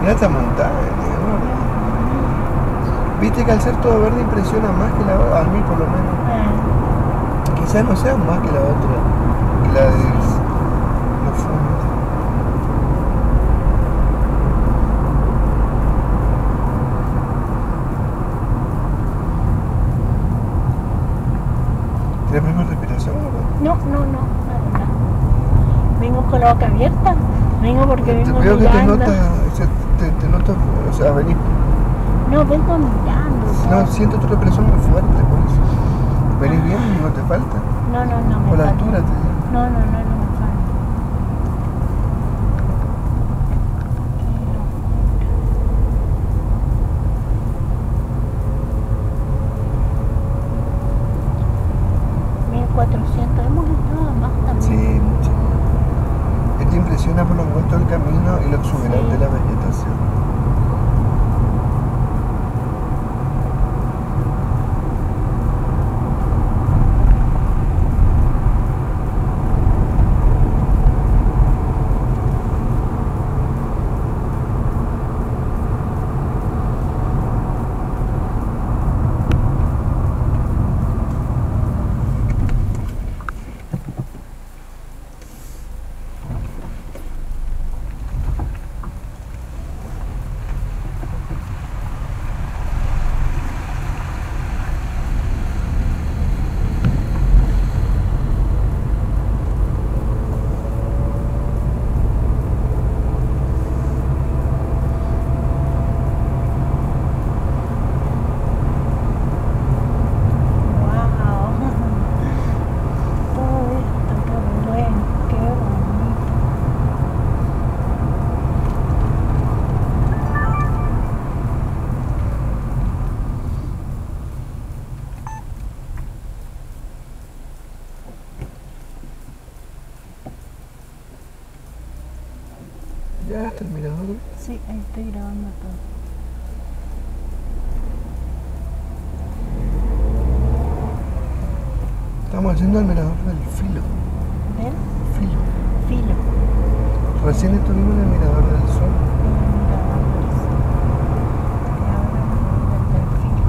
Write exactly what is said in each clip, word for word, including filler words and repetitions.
Mira esta montaña, ¿no? Viste que al ser todo verde impresiona más que la otra, a mí por lo menos. Eh, Quizás no sea más que la otra, que la de los fondos. ¿Tienes misma respiración, verdad? no, no, no, nada, nada. Vengo con la boca abierta. Vengo porque Te vengo veo que te mirando. notas, te, te notas, o sea, venís. No, vengo mirando. No, siento tu respiración muy fuerte, por eso. ¿Venís bien? ¿No te falta? No, no, no me Por la falta. altura te digo. No, no, no, no me falta. mil cuatrocientos, hemos estado más Sí, también. mucho. Te impresiona por lo angosto del camino y lo exuberante Sí. de la vegetación. Wow. Todo esto, qué bueno, qué bonito. Ya está el mirador. Sí, ahí estoy grabando todo. Estamos haciendo el mirador del filo. ¿Ven? Filo. Filo. Recién estuvimos en el mirador del sol. El mirador del sol. Y ahora el del filo.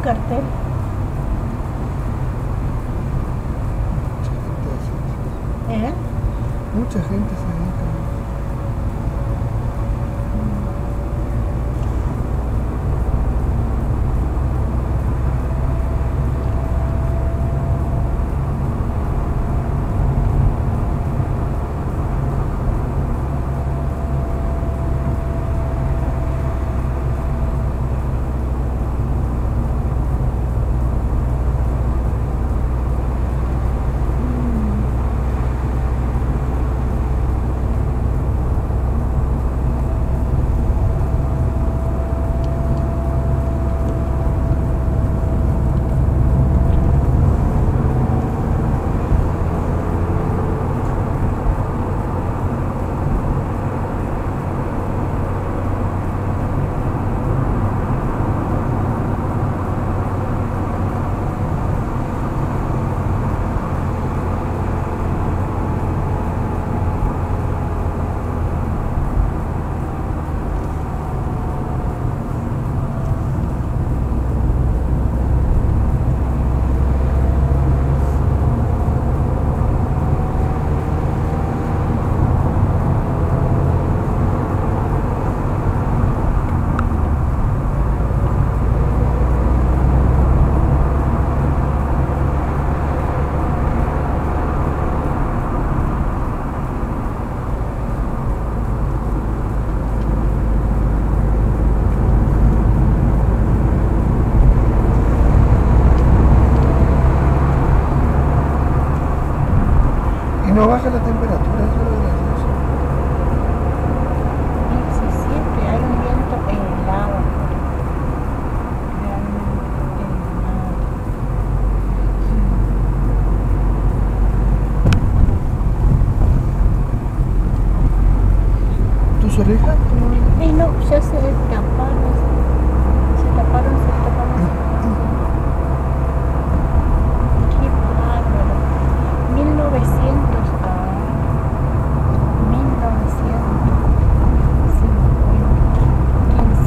cartel. ¿Eh? Mucha gente se dedica. No baja la temperatura, eso es lo gracioso. diecisiete, hay un viento helado. Realmente helado. ¿Tus orejas? Y no, ya se taparon, se taparon, se taparon. Qué bárbaro. mil novecientos, ah, mil novecientos cincuenta, quince.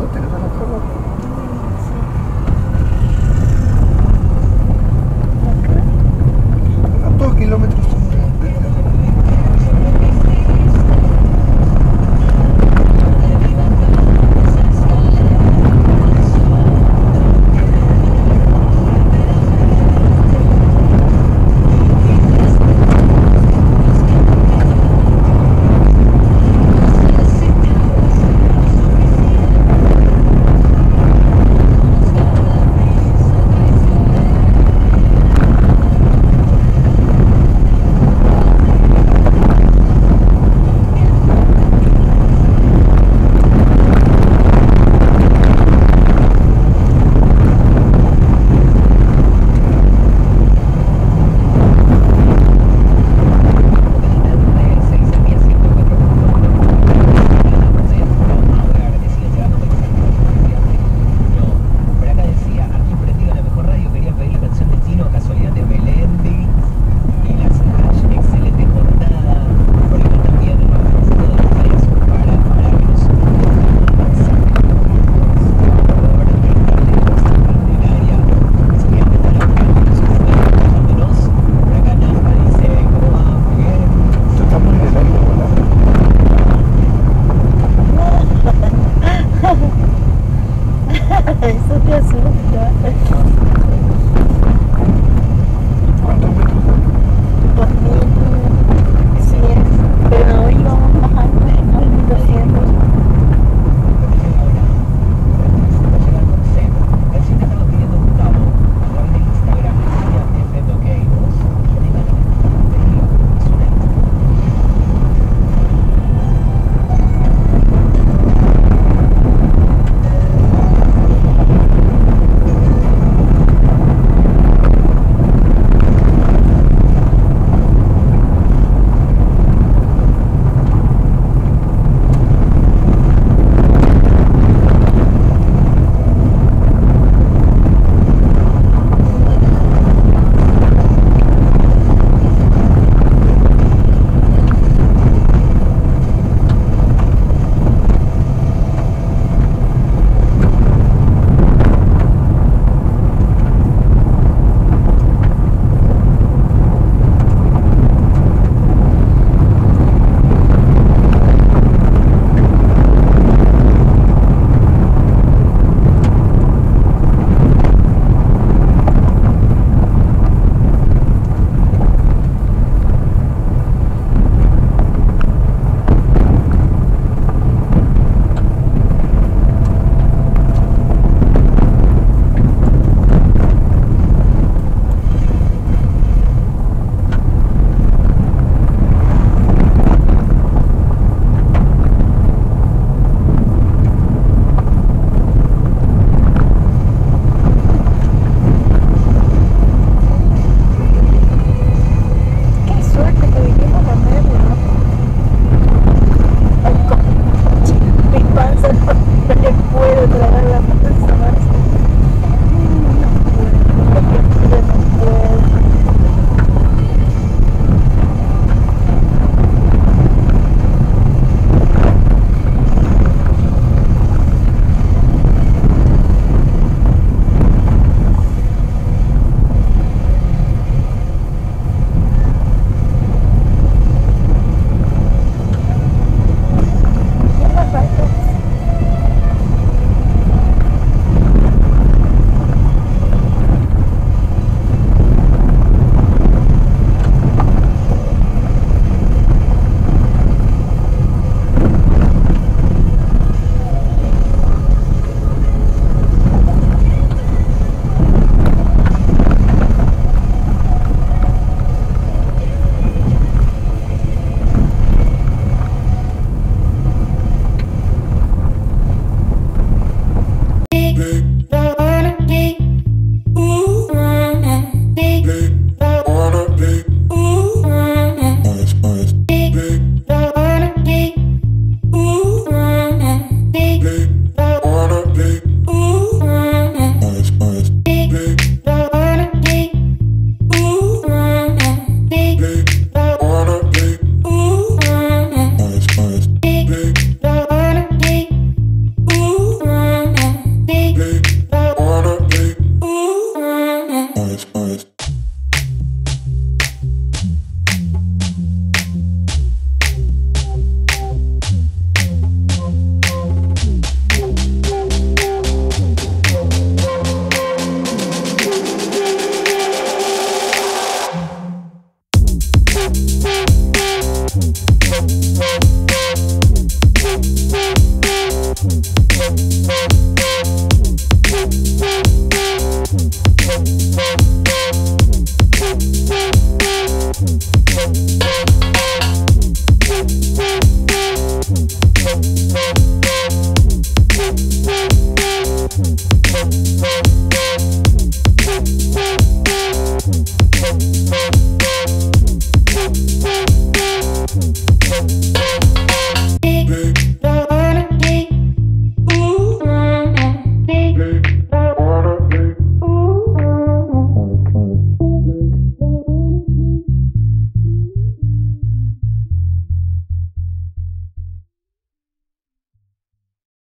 tenés relajado. ¿Cuántos kilómetros son de eso te asusta.